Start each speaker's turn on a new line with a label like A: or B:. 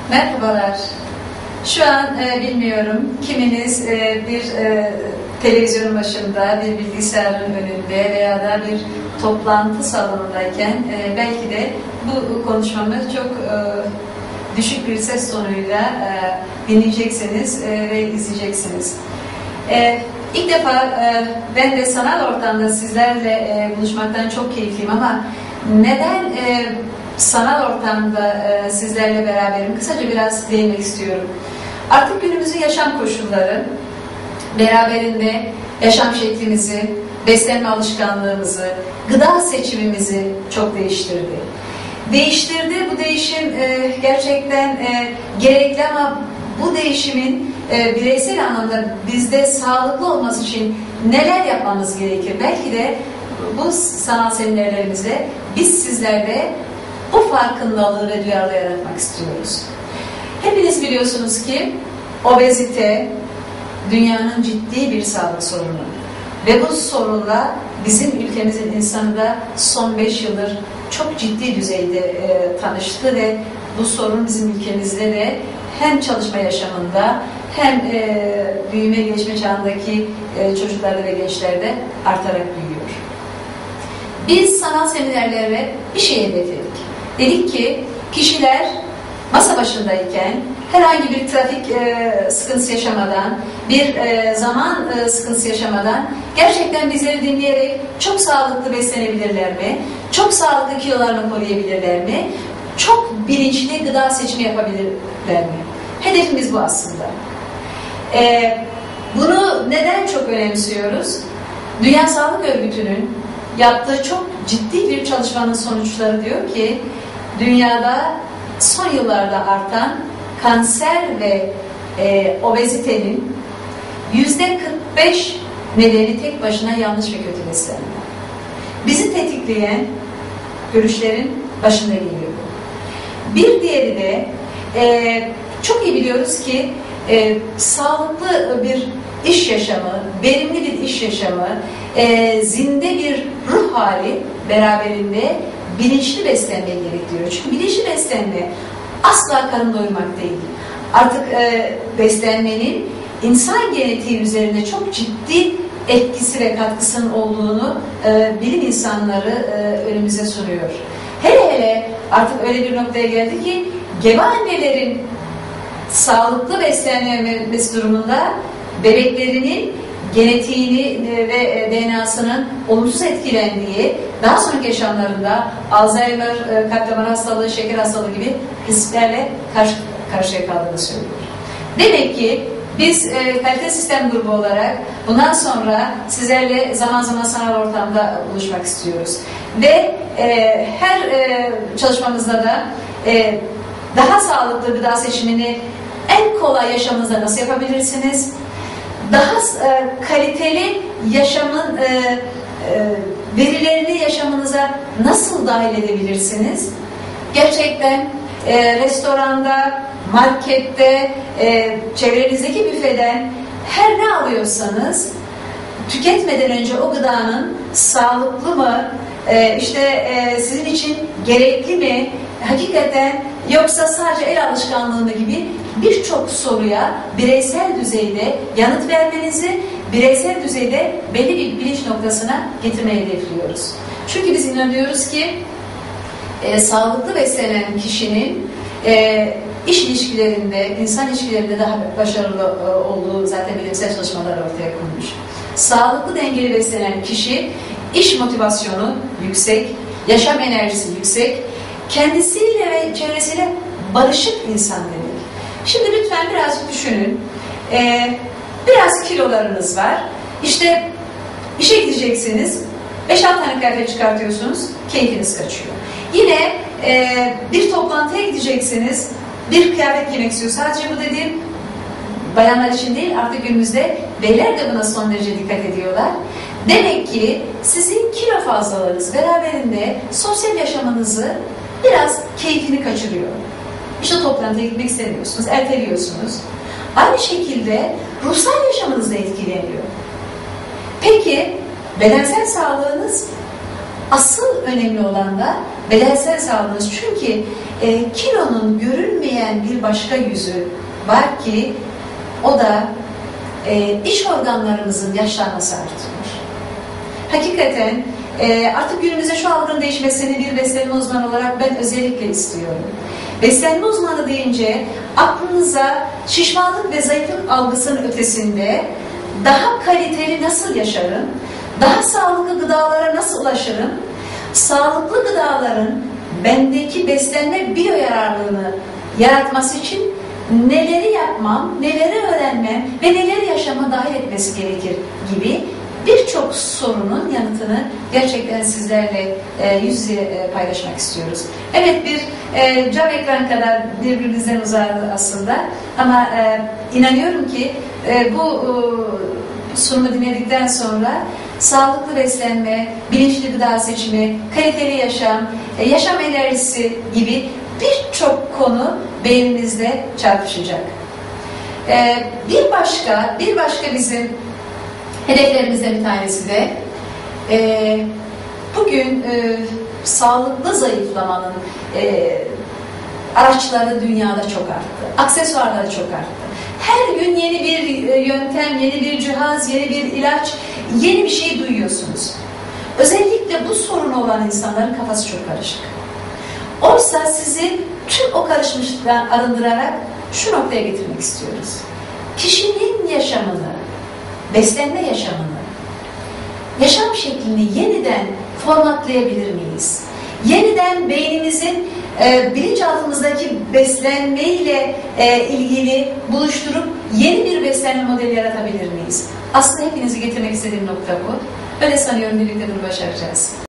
A: Merhabalar. Şu an bilmiyorum kiminiz bir televizyonun başında, bir bilgisayarın önünde veya da bir toplantı salonundayken belki de bu konuşmamı çok düşük bir ses tonuyla dinleyeceksiniz ve izleyeceksiniz. İlk defa ben de sanal ortamda sizlerle buluşmaktan çok keyifliyim ama neden sanal ortamda sizlerle beraberim? Kısaca biraz değinmek istiyorum. Artık günümüzün yaşam koşulları beraberinde yaşam şeklimizi, beslenme alışkanlığımızı, gıda seçimimizi çok değiştirdi. Bu değişim gerçekten gerekli ama bu değişimin bireysel anlamda bizde sağlıklı olması için neler yapmamız gerekir? Belki de bu sanal seminerlerimizde biz sizlerde bu farkındalığı ve duyarlılığı yaratmak istiyoruz. Hepiniz biliyorsunuz ki obezite dünyanın ciddi bir sağlık sorunu. Ve bu sorunla bizim ülkemizin insanı da son 5 yıldır çok ciddi düzeyde tanıştı ve bu sorun bizim ülkemizde de hem çalışma yaşamında hem büyüme gelişme çağındaki çocuklarda ve gençlerde artarak büyüyor. Biz sanal seminerlere bir şey hedefledik. Dedik ki kişiler masa başındayken herhangi bir trafik sıkıntısı yaşamadan, bir zaman sıkıntısı yaşamadan gerçekten bizleri dinleyerek çok sağlıklı beslenebilirler mi? Çok sağlıklı kilolarını koruyabilirler mi? Çok bilinçli gıda seçimi yapabilirler mi? Hedefimiz bu aslında. Bunu neden çok önemsiyoruz? Dünya Sağlık Örgütü'nün yaptığı çok ciddi bir çalışmanın sonuçları diyor ki dünyada son yıllarda artan kanser ve obezitenin %45 nedeni tek başına yanlış ve kötü beslenme. Bizi tetikleyen görüşlerin başında geliyor. Bir diğeri de çok iyi biliyoruz ki sağlıklı bir iş yaşamı, verimli bir iş yaşamı, zinde bir ruh hali beraberinde bilinçli beslenmeyi gerektiriyor. Çünkü bilinçli beslenme asla karın doyurmak değil. Artık beslenmenin insan genetiği üzerinde çok ciddi etkisi ve katkısının olduğunu bilim insanları önümüze sunuyor. Hele artık öyle bir noktaya geldi ki gebe annelerin sağlıklı beslenmesi durumunda bebeklerinin genetiğini ve DNA'sının olumsuz etkilendiği, daha sonraki yaşamlarında Alzheimer, kalp damar hastalığı, şeker hastalığı gibi risklerle karşıya kaldığını söylüyor. Demek ki biz kalite sistem grubu olarak bundan sonra sizlerle zaman zaman sanal ortamda buluşmak istiyoruz. Ve her çalışmamızda da daha sağlıklı gıda seçimini en kolay yaşamınızda nasıl yapabilirsiniz? Daha kaliteli yaşamın verilerini yaşamınıza nasıl dahil edebilirsiniz? Gerçekten restoranda, markette, çevrenizdeki büfeden her ne alıyorsanız tüketmeden önce o gıdanın sağlıklı mı, sizin için gerekli mi, hakikaten yoksa sadece el alışkanlığı mı gibi birçok soruya bireysel düzeyde yanıt vermenizi, bireysel düzeyde belli bir bilinç noktasına getirmeyi hedefliyoruz. Çünkü biz inanıyoruz ki sağlıklı beslenen kişinin iş ilişkilerinde, insan ilişkilerinde daha başarılı olduğu zaten bilimsel çalışmalar ortaya konmuş. Sağlıklı dengeli beslenen kişi iş motivasyonu yüksek, yaşam enerjisi yüksek, kendisiyle ve çevresiyle barışık insan demek. Şimdi lütfen birazcık düşünün. Biraz kilolarınız var. İşte işe gideceksiniz. 5-6 tane kıyafet çıkartıyorsunuz. Keyfiniz kaçıyor. Yine bir toplantıya gideceksiniz. Bir kıyafet giymek istiyor. Sadece bu dediğim bayanlar için değil. Artık günümüzde beyler de buna son derece dikkat ediyorlar. Demek ki sizin kilo fazlalığınız beraberinde sosyal yaşamınızı biraz keyfini kaçırıyor. İşte toplantıya gitmek istemiyorsunuz, erteliyorsunuz. Aynı şekilde ruhsal yaşamınız da etkileniyor. Peki bedensel sağlığınız asıl önemli olan da bedensel sağlığınız. Çünkü kilonun görünmeyen eden bir başka yüzü var ki o da iç organlarımızın yaşlanması artıyor. Hakikaten artık günümüzde şu algının değişmesini bir beslenme uzmanı olarak ben özellikle istiyorum. Beslenme uzmanı deyince aklınıza şişmanlık ve zayıflık algısının ötesinde daha kaliteli nasıl yaşarım, daha sağlıklı gıdalara nasıl ulaşırım, sağlıklı gıdaların bendeki beslenme biyoyararlılığını yaratması için neleri yapmam, neleri öğrenmem ve neleri yaşama dahil etmesi gerekir gibi birçok sorunun yanıtını gerçekten sizlerle yüz yüze paylaşmak istiyoruz. Evet, bir cam ekran kadar birbirimizden uzağız aslında ama inanıyorum ki bu sunumu dinledikten sonra sağlıklı beslenme, bilinçli gıda seçimi, kaliteli yaşam, yaşam enerjisi gibi birçok konu beynimizde çarpışacak. Bir başka bizim hedeflerimizden bir tanesi de bugün sağlıklı zayıflamanın araçları dünyada çok arttı. Aksesuarları çok arttı. Her gün yeni bir yöntem, yeni bir cihaz, yeni bir ilaç, yeni bir şey duyuyorsunuz. Özellikle bu sorunu olan insanların kafası çok karışık. Oysa sizi tüm o karışmışlıktan arındırarak şu noktaya getirmek istiyoruz. Kişinin yaşamını, beslenme yaşamını, yaşam şeklini yeniden formatlayabilir miyiz? Yeniden beynimizin bilinçaltımızdaki beslenmeyle ilgili buluşturup yeni bir beslenme modeli yaratabilir miyiz? Aslında hepinizi getirmek istediğim nokta bu. Öyle sanıyorum, birlikte bunu başaracağız.